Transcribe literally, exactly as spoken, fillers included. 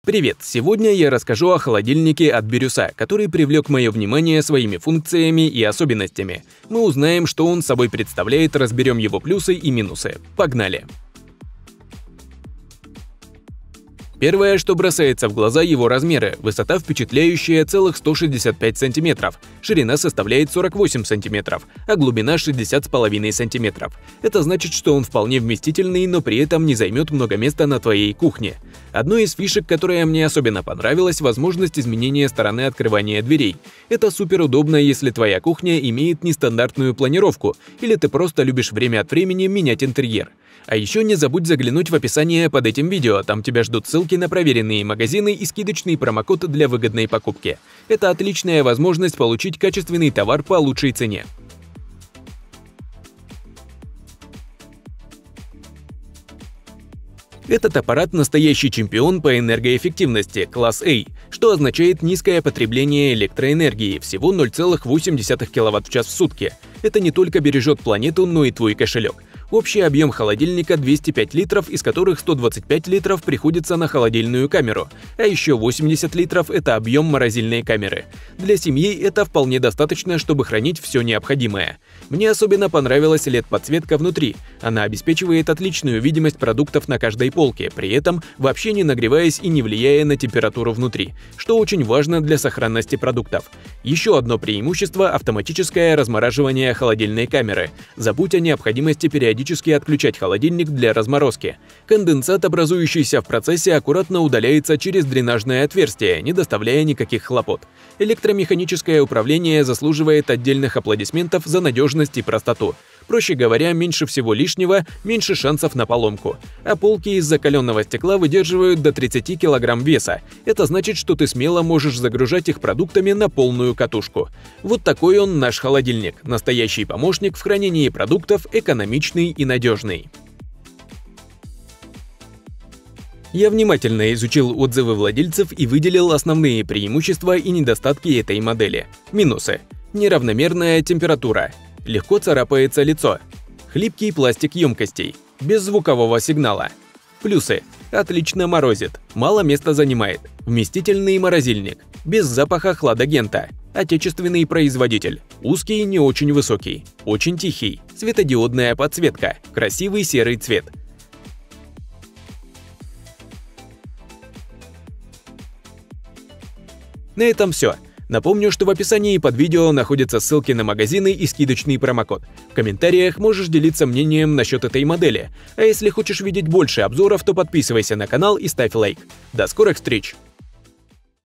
Привет! Сегодня я расскажу о холодильнике от Бирюса, который привлек мое внимание своими функциями и особенностями. Мы узнаем, что он собой представляет, разберем его плюсы и минусы. Погнали! Первое, что бросается в глаза, его размеры. Высота впечатляющая целых сто шестьдесят пять сантиметров, ширина составляет сорок восемь сантиметров, а глубина шестьдесят с половиной сантиметров. Это значит, что он вполне вместительный, но при этом не займет много места на твоей кухне. Одной из фишек, которая мне особенно понравилась, возможность изменения стороны открывания дверей. Это супер удобно, если твоя кухня имеет нестандартную планировку, или ты просто любишь время от времени менять интерьер. А еще не забудь заглянуть в описание под этим видео, там тебя ждут ссылки на проверенные магазины и скидочный промокод для выгодной покупки. Это отличная возможность получить качественный товар по лучшей цене. Этот аппарат – настоящий чемпион по энергоэффективности, класс А, что означает низкое потребление электроэнергии, всего ноль целых восемь десятых киловатт в час в сутки. Это не только бережет планету, но и твой кошелек. Общий объем холодильника двести пять литров, из которых сто двадцать пять литров приходится на холодильную камеру, а еще восемьдесят литров – это объем морозильной камеры. Для семьи это вполне достаточно, чтобы хранить все необходимое. Мне особенно понравилась эл и ди-подсветка внутри. Она обеспечивает отличную видимость продуктов на каждой полке, при этом вообще не нагреваясь и не влияя на температуру внутри, что очень важно для сохранности продуктов. Еще одно преимущество – автоматическое размораживание холодильной камеры. Забудь о необходимости периодически периодически отключать холодильник для разморозки. Конденсат, образующийся в процессе, аккуратно удаляется через дренажное отверстие, не доставляя никаких хлопот. Электромеханическое управление заслуживает отдельных аплодисментов за надежность и простоту. Проще говоря, меньше всего лишнего, меньше шансов на поломку. А полки из закаленного стекла выдерживают до тридцати килограмм веса. Это значит, что ты смело можешь загружать их продуктами на полную катушку. Вот такой он наш холодильник. Настоящий помощник в хранении продуктов, экономичный и надежный. Я внимательно изучил отзывы владельцев и выделил основные преимущества и недостатки этой модели. Минусы. Неравномерная температура. Легко царапается лицо. Хлипкий пластик емкостей. Без звукового сигнала. Плюсы. Отлично морозит. Мало места занимает. Вместительный морозильник. Без запаха хладагента. Отечественный производитель. Узкий, не очень высокий. Очень тихий. Светодиодная подсветка. Красивый серый цвет. На этом все. Напомню, что в описании под видео находятся ссылки на магазины и скидочный промокод. В комментариях можешь делиться мнением насчет этой модели. А если хочешь видеть больше обзоров, то подписывайся на канал и ставь лайк. До скорых встреч!